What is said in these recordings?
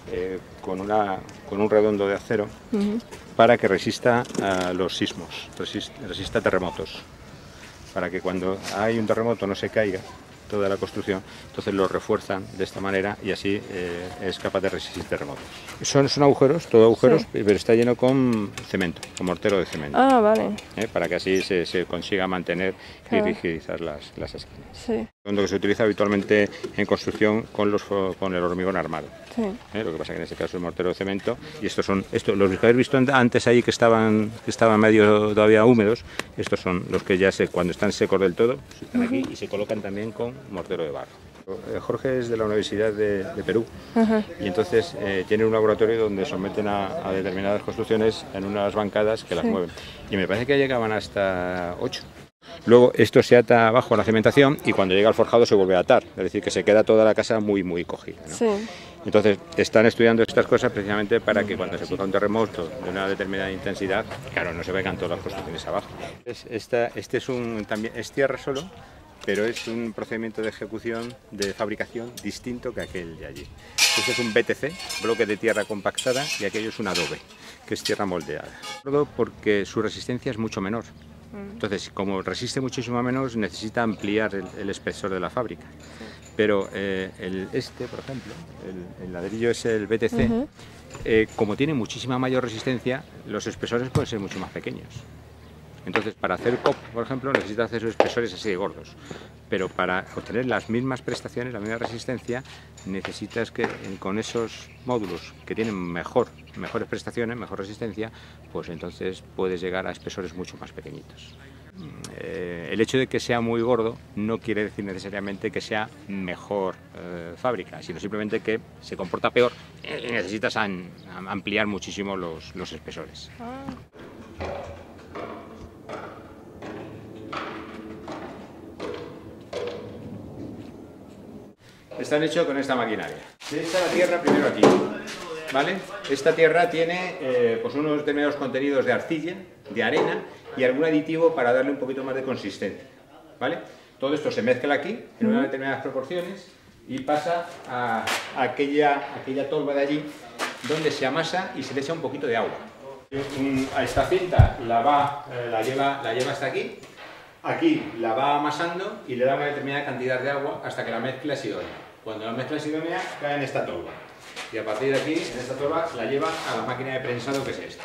con un redondo de acero para que resista a los sismos, resista terremotos, para que cuando hay un terremoto no se caiga toda la construcción, entonces lo refuerzan de esta manera y así es capaz de resistir terremotos. Son agujeros, todo agujeros, sí, pero está lleno con cemento, con mortero de cemento. Ah, vale. Para que así se consiga mantener y rigidizar las esquinas. Sí. Lo que se utiliza habitualmente en construcción con el hormigón armado. Sí. Lo que pasa que en este caso es mortero de cemento y estos los que habéis visto antes ahí que estaban medio todavía húmedos, estos son los que ya cuando están secos del todo, están aquí y se colocan también con mortero de barro. Jorge es de la Universidad de Perú y entonces tiene un laboratorio donde someten a determinadas construcciones en unas bancadas que las mueven y me parece que llegaban hasta 8. Luego esto se ata abajo a la cementación y cuando llega al forjado se vuelve a atar, es decir, que se queda toda la casa muy cogida, ¿no? Sí. Entonces están estudiando estas cosas precisamente para que cuando se produzca un terremoto de una determinada intensidad, claro, no se vengan todas las construcciones abajo. Este también es tierra solo, pero es un procedimiento de ejecución, de fabricación distinto que aquel de allí. Este es un BTC, bloque de tierra compactada, y aquello es un adobe, que es tierra moldeada. Todo porque su resistencia es mucho menor. Entonces, como resiste muchísimo menos, necesita ampliar el espesor de la fábrica. Pero por ejemplo, el ladrillo es el BTC, como tiene muchísima mayor resistencia, los espesores pueden ser mucho más pequeños. Entonces, para hacer COP, por ejemplo, necesita hacer esos espesores así de gordos. Pero para obtener las mismas prestaciones, la misma resistencia, necesitas que con esos módulos que tienen mejores prestaciones, mejor resistencia, pues entonces puedes llegar a espesores mucho más pequeñitos. El hecho de que sea muy gordo no quiere decir necesariamente que sea mejor fábrica, sino simplemente que se comporta peor y necesitas ampliar muchísimo los espesores. Están hechos con esta maquinaria. Se echa la tierra primero aquí, ¿vale? Esta tierra tiene pues unos determinados contenidos de arcilla, de arena y algún aditivo para darle un poquito más de consistencia, ¿vale? Todo esto se mezcla aquí en unas determinadas proporciones y pasa a aquella tolva de allí donde se amasa y se le echa un poquito de agua. A esta cinta la lleva hasta aquí. Aquí la va amasando y le da una determinada cantidad de agua hasta que la mezcla es idónea. Cuando la mezcla es idónea, cae en esta tolva. Y a partir de aquí, en esta tolva, la lleva a la máquina de prensado que es esta.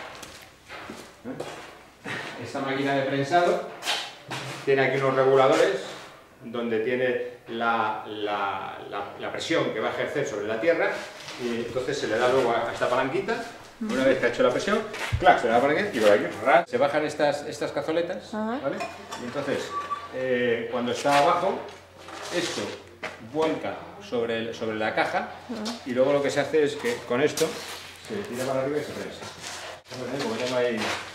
Esta máquina de prensado tiene aquí unos reguladores donde tiene la presión que va a ejercer sobre la tierra y entonces se le da luego a esta palanquita. Una vez que ha hecho la presión, claro, se le da por aquí y por aquí. Se bajan estas cazoletas, ¿vale? Y entonces, cuando está abajo, esto vuelca sobre la caja y luego lo que se hace es que con esto se tira para arriba y se prensa. Como tengo ahí